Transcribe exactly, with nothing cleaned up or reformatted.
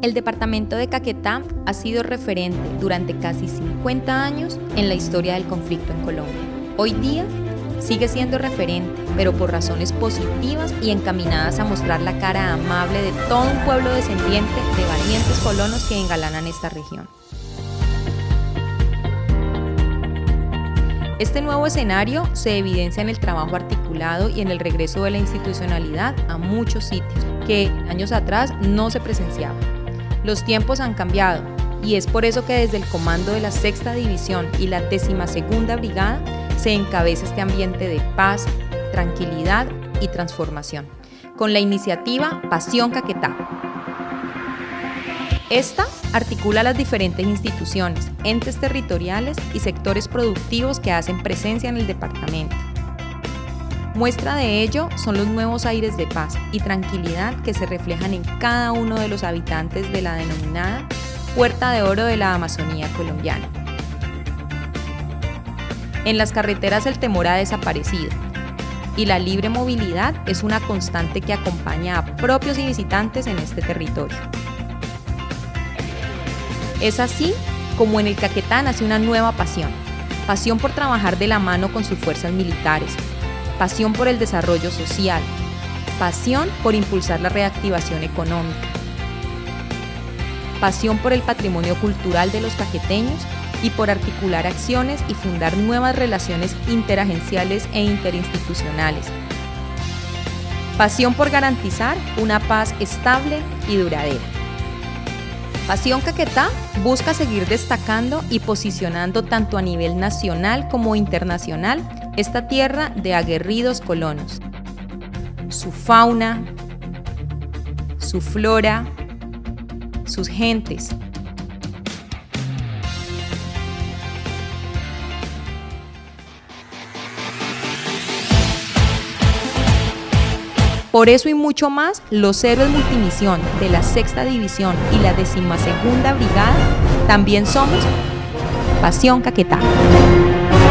El departamento de Caquetá ha sido referente durante casi cincuenta años en la historia del conflicto en Colombia. Hoy día sigue siendo referente, pero por razones positivas y encaminadas a mostrar la cara amable de todo un pueblo descendiente de valientes colonos que engalanan esta región. Este nuevo escenario se evidencia en el trabajo articulado y en el regreso de la institucionalidad a muchos sitios que años atrás no se presenciaban. Los tiempos han cambiado y es por eso que desde el comando de la sexta División y la décima segunda Brigada se encabeza este ambiente de paz, tranquilidad y transformación, con la iniciativa Pasión Caquetá. Esta articula las diferentes instituciones, entes territoriales y sectores productivos que hacen presencia en el departamento. Muestra de ello son los nuevos aires de paz y tranquilidad que se reflejan en cada uno de los habitantes de la denominada Puerta de Oro de la Amazonía colombiana. En las carreteras el temor ha desaparecido y la libre movilidad es una constante que acompaña a propios y visitantes en este territorio. Es así como en el Caquetá nace una nueva pasión, pasión por trabajar de la mano con sus fuerzas militares, pasión por el desarrollo social, pasión por impulsar la reactivación económica, pasión por el patrimonio cultural de los caqueteños y por articular acciones y fundar nuevas relaciones interagenciales e interinstitucionales, pasión por garantizar una paz estable y duradera. Pasión Caquetá busca seguir destacando y posicionando tanto a nivel nacional como internacional esta tierra de aguerridos colonos, su fauna, su flora, sus gentes. Por eso y mucho más, los héroes multimisión de la sexta División y la décima segunda Brigada también somos Pasión Caquetá.